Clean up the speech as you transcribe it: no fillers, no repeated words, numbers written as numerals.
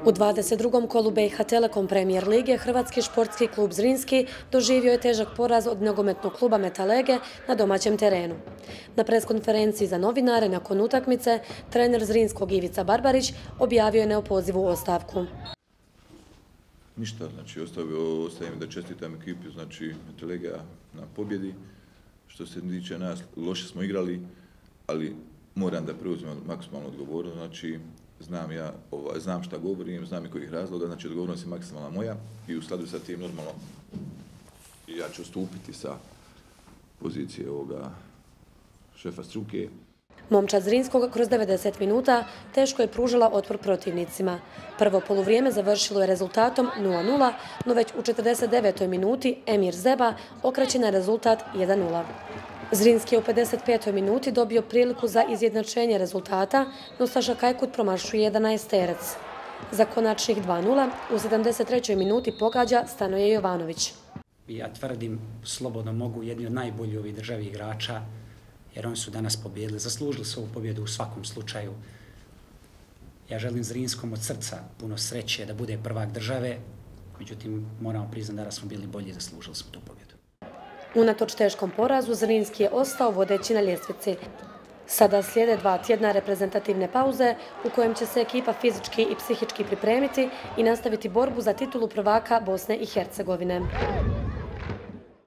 U 22. kolu BiH Telekom Premier lige Hrvatski športski klub Zrinski doživio je težak poraz od nogometnog kluba Metalege na domaćem terenu. Na preskonferenciji za novinare nakon utakmice trener Zrinskog Ivica Barbarić objavio je neopozivu ostavku. Ništa, znači ostavim da čestitam ekipi, znači Metalega na pobjedi. Što se tiče nas, loše smo igrali, ali moram da preuzmem maksimalnu odgovornost, znači znam šta govorim, znam i kojih razloga, znači odgovornost je maksimalna moja i u skladu sa tim normalno ja ću stupiti sa pozicije ovoga šefa struke. Momčad Zrinskog kroz 90 minuta teško je pružila otpor protivnicima. Prvo poluvrijeme završilo je rezultatom 0:0, no već u 49. minuti Emir Zeba okreće na rezultat 1:0. Zrinski je u 55. minuti dobio priliku za izjednačenje rezultata, no Saša Kajkut promašuje 11-terec. Za konačnih 2:0 u 73. minuti pogađa Stanoje Jovanović. Ja tvrdim, slobodno mogu, jedni od najboljih ovih državi igrača, jer oni su danas pobjedili, zaslužili su ovu pobjedu u svakom slučaju. Ja želim Zrinskom od srca puno sreće da bude prvak države, međutim moramo priznati da smo bili bolji i zaslužili smo tu pobjedu. Unatoč teškom porazu, Zrinski je ostao vodeći na ljestvici. Sada slijede 2 tjedna reprezentativne pauze u kojem će se ekipa fizički i psihički pripremiti i nastaviti borbu za titulu prvaka Bosne i Hercegovine.